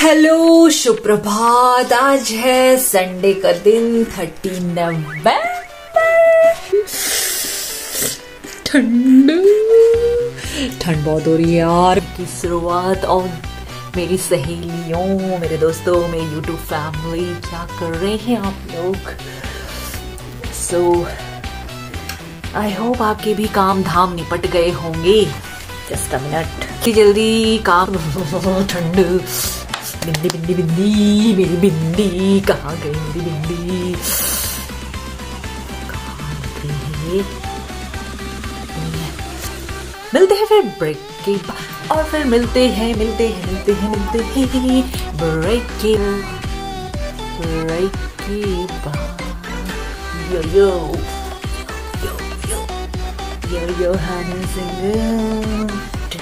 Hello, सुप्रभात। आज है संडे का दिन, 30 नवंबर। ठंड बहुत हो रही है यार की शुरुआत। और मेरी सहेलियों, मेरे दोस्तों, मेरी यूट्यूब फैमिली, क्या कर रहे हैं आप लोग? सो आई होप आपके भी काम धाम निपट गए होंगे। जस्ट अ मिनट, जल्दी काम। ठंड, बिंदी बिंदी बिंदी, मेरी बिंदी कहाँ गई? मेरी बिंदी कहाँ गई? मिलते हैं फिर ब्रेक के बाद, और फिर मिलते हैं ब्रेक के बाद। यो यो यो यो Honey Singh.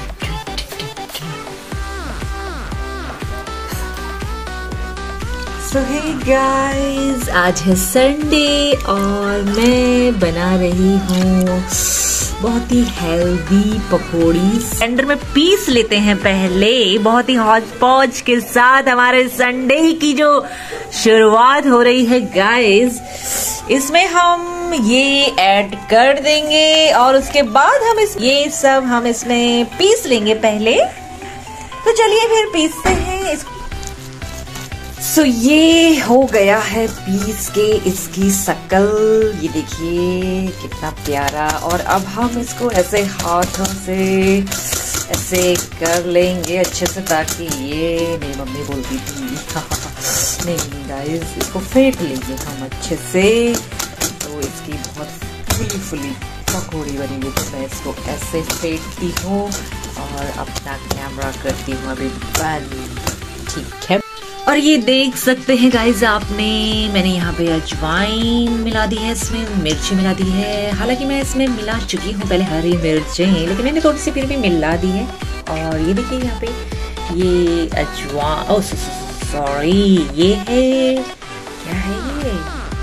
So hey guys, आज है संडे और मैं बना रही हूँ बहुत ही हेल्दी पकौड़ी। ब्लेंडर में पीस लेते हैं पहले, बहुत ही हौज पौज के साथ हमारे संडे की जो शुरुआत हो रही है गाइस। इसमें हम ये ऐड कर देंगे और उसके बाद हम ये सब हम इसमें पीस लेंगे पहले। तो चलिए फिर पीसते हैं इसको। सो ये हो गया है पीस के इसकी शकल, ये देखिए कितना प्यारा। और अब हम इसको ऐसे हाथों से ऐसे कर लेंगे अच्छे से, ताकि ये मेरी मम्मी बोलती थी नहीं गाइस, इसको फेंट लेंगे हम अच्छे से, तो इसकी बहुत फुली पकौड़ी बनेगी। तो मैं इसको ऐसे फेंटती हूँ और अपना कैमरा करती हूँ अभी बंद, ठीक है। और ये देख सकते हैं गाइस आपने, मैंने यहाँ पे अजवाइन मिला दी है, इसमें मिर्ची मिला दी है। हालांकि मैं इसमें मिला चुकी हूँ पहले हरी मिर्चें, लेकिन मैंने थोड़ी सी फिर भी मिला दी है। और ये देखिए यहाँ पे ये अजवाइन, ओह सॉरी, ये है, क्या है ये?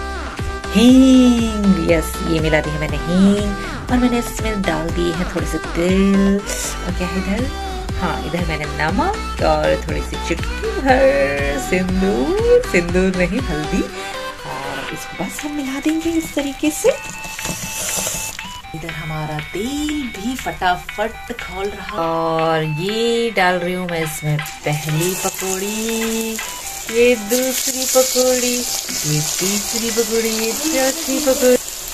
हींग। यस, ये मिला दी है मैंने हींग। और मैंने इसमें डाल दी है थोड़ी सी तेल। और क्या है इधर? हाँ, इधर मैंने नमक और थोड़ी सी चुटकी भर सिंदूर नहीं, हल्दी। और इसको बस हम मिला देंगे इस तरीके से। इधर हमारा तेल भी फटाफट खौल रहा। और ये डाल रही हूँ मैं इसमें पहली पकौड़ी, ये दूसरी पकौड़ी, ये तीसरी पकौड़ी, ये चौथी पकौड़ी।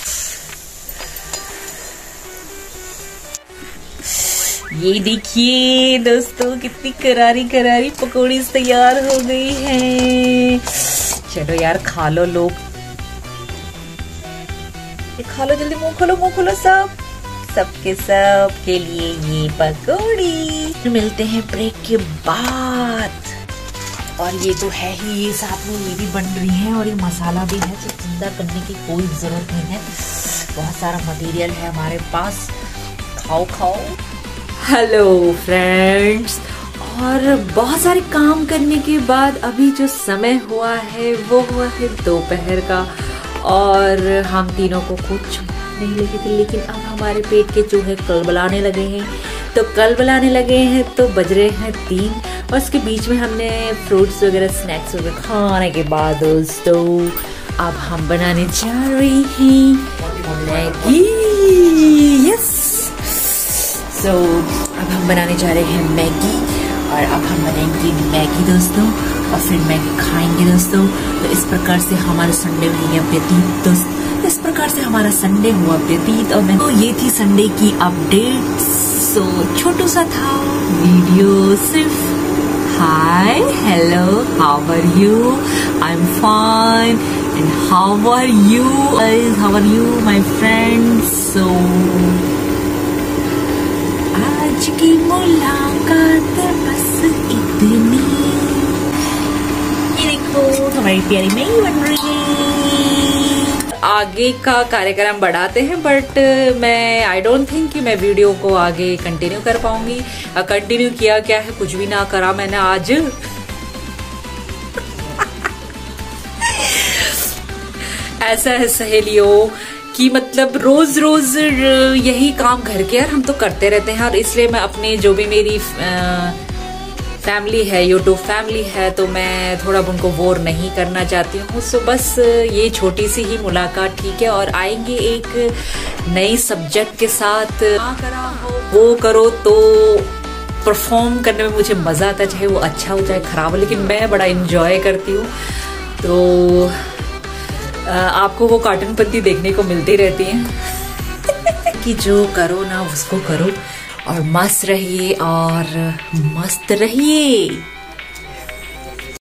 ये देखिए दोस्तों, कितनी करारी करारी पकौड़ी तैयार हो गई है। चलो यार खा लो लोग, ये खा लो, जल्दी मुंह खोलो सबके के लिए ये पकौड़ी। मिलते हैं ब्रेक के बाद। और ये तो है ही, ये साथ में ये भी बन रही है और ये मसाला भी है, तो चिंता करने की कोई जरूरत नहीं है, बहुत सारा मटेरियल है हमारे पास। खाओ। हेलो फ्रेंड्स, और बहुत सारे काम करने के बाद अभी जो समय हुआ है वो हुआ है दोपहर का। और हम तीनों को कुछ नहीं लगे थे, लेकिन अब हमारे पेट के चूहे कलबलाने लगे हैं, तो बज रहे हैं 3। और उसके बीच में हमने फ्रूट्स वगैरह स्नैक्स वगैरह खाने के बाद दोस्तों अब हम बनाने जा रही हैं मैगी। यस, तो अब हम बनाने जा रहे हैं मैगी, और अब हम बनाएंगे मैगी दोस्तों, और फिर मैगी खाएंगे दोस्तों। तो इस प्रकार से हमारा संडे हुआ व्यतीत दोस्त, इस प्रकार से हमारा संडे हुआ व्यतीत। और मैं तो ये थी संडे की अपडेट। सो छोटू सा था वीडियो, सिर्फ hi hello how are you, I am fine, and how are you my friends. So आज की मुलाकात बस इतनी। ये देखो हमारी प्यारी मैगी बन रही है। आगे का कार्यक्रम बढ़ाते हैं, बट मैं आई डोंट थिंक कि मैं वीडियो को आगे कंटिन्यू कर पाऊंगी। कंटिन्यू किया क्या है, कुछ भी ना करा मैंने आज। ऐसा है सहेलियों कि मतलब रोज रोज यही काम घर के यार हम तो करते रहते हैं, और इसलिए मैं अपने जो भी मेरी फैमिली है, यूट्यूब फैमिली है, तो मैं थोड़ा उनको बोर नहीं करना चाहती हूँ। सो बस ये छोटी सी ही मुलाकात ठीक है, और आएंगे एक नई सब्जेक्ट के साथ। करा हो वो करो, तो परफॉर्म करने में मुझे मजा आता है, चाहे वो अच्छा हो चाहे खराब हो, लेकिन मैं बड़ा इंजॉय करती हूँ। तो आपको वो कार्टून पत्ती देखने को मिलती रहती हैं कि जो करो ना उसको करो और मस्त रहिए और मस्त रहिए।